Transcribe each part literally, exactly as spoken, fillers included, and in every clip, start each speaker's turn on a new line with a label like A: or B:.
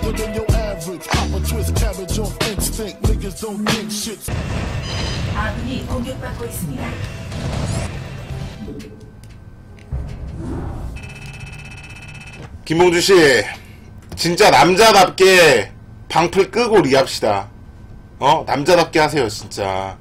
A: 아군이 공격받고 있습니다.
B: 김봉주씨 진짜 남자답게 방풀 끄고 리합시다. 어? 남자답게 하세요 진짜.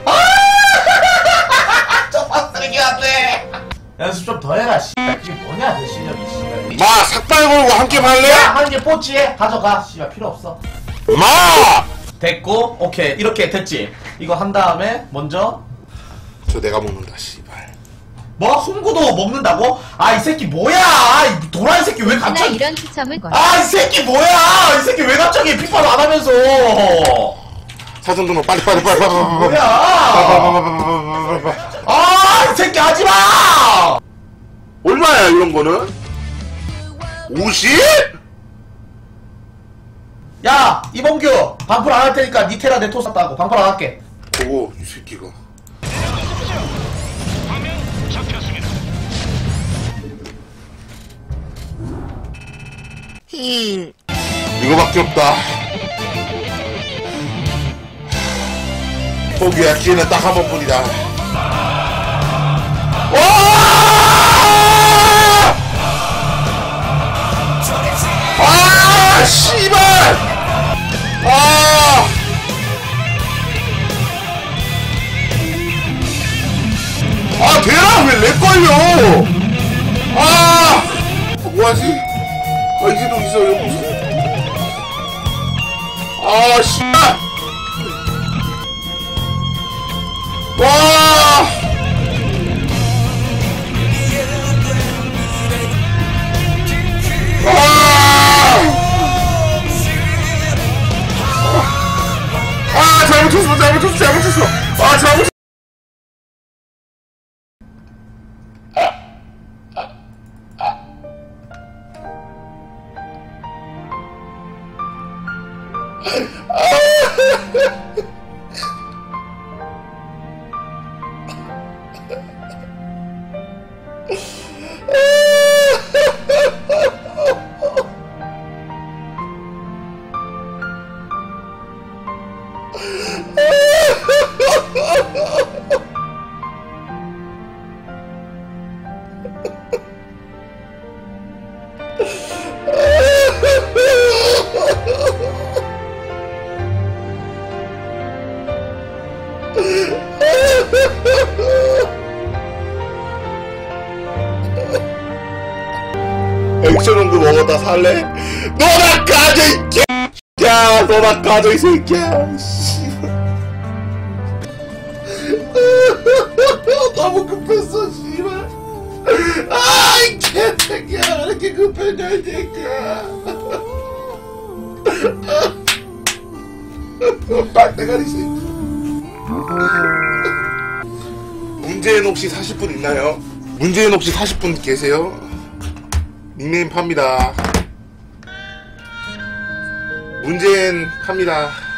C: 저판 쓰레기 같네. 연습 좀 더 해라 씨발. 그게 뭐냐 그 실력이 씨발.
B: 마 삭발 걸고 함께 말래?
C: 한 개 뽀찌해 가져가 씨발. 필요 없어.
B: 마!
C: 됐고 오케이 이렇게 됐지. 이거 한 다음에 먼저
B: 저 내가 먹는다 씨발.
C: 뭐? 송구도 먹는다고? 아 이 새끼 뭐야? 이 도라이 새끼 왜 갑자기
D: 이런 추첨을 걸.
C: 아 이 새끼 뭐야? 이 새끼 왜 갑자기 피파를 안 하면서
B: 사전 등록 빨리 빨리 빨리 빨리.
C: 뭐야? 아 이 새끼 하지마!
B: 얼마야 이런 거는? 오십?
C: 야 이범규 방풀 안 할 테니까 니테라 네토 샀다고. 방풀 안 할게.
B: 보고 이 새끼가. 힝 이거밖에 없다. 포기야 기회는 딱 한 번뿐이다. 와! 아 씨발! 아! 아 대라 왜 렉 걸려? 아! 뭐하지? 아 이제도 있어요 무슨? 아 씨발! 와! 아 잘못했어 잘못했어 잘못했어 아 잘못. 액션홍구 먹었다 살래? 너나 가져 이 개야. 너나 가져 이 새끼야. 씨발. 너무 급했어 씨발. 아이 개새끼야 이렇게 급했냐 이 새끼야. 빡대가리 새끼. 문재인 혹시 사십 분 있나요? 문재인 혹시 사십 분 계세요? 닉네임 팝니다. 문재인 팝니다.